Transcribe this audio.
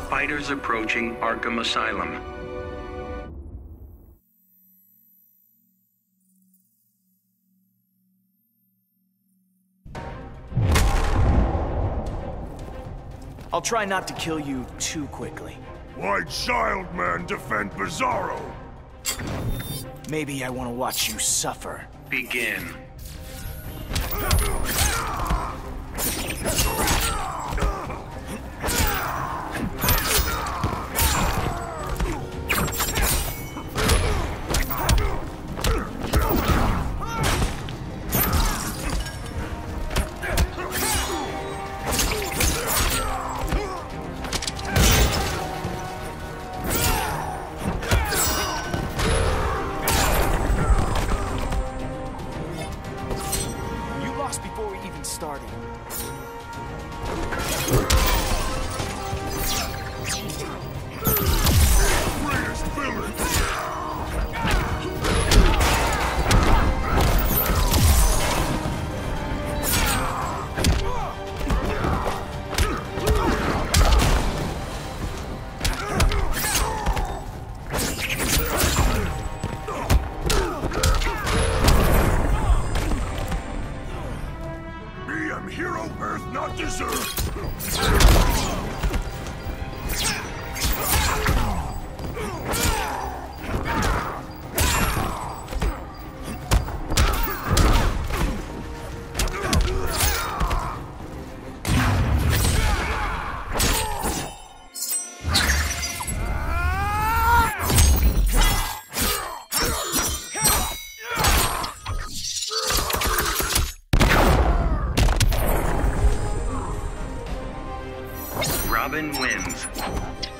Fighters approaching Arkham Asylum. I'll try not to kill you too quickly. Why Childman defend Bizarro? Maybe I want to watch you suffer. Begin. Before we even started. Greatest villain! Hero Earth not deserve. Robin wins.